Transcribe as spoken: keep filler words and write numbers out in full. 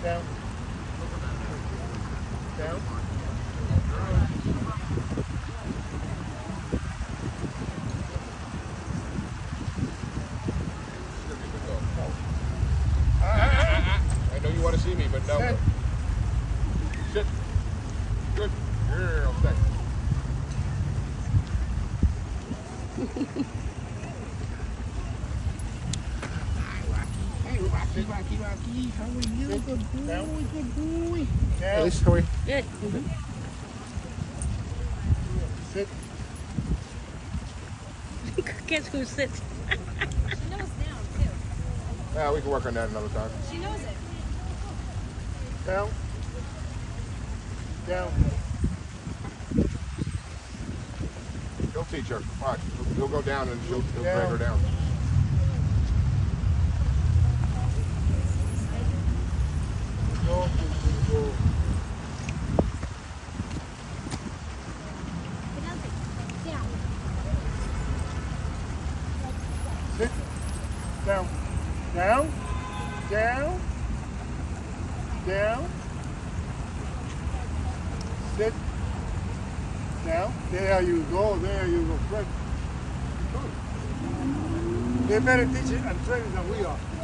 Down. Down. I know you want to see me, but no. Sit. Sit. Good. Girl, sit. Hey, Rocky, Rocky, Rocky. How are you? Sit. Good boy, down. Good boy. Down. Alice, how are you? Good. Mm-hmm. Sit. Guess who sits? She knows down, too. Yeah, we can work on that another time. She knows it. Down. Down. He'll teach her. Watch. He'll, he'll go down and she'll, he'll Down. drag her down. Go, go, go. Down. Sit. Down. Down. Down. Down. Sit. Down. There you go. There you go. Good. Good. They're better teachers and trainers than we are.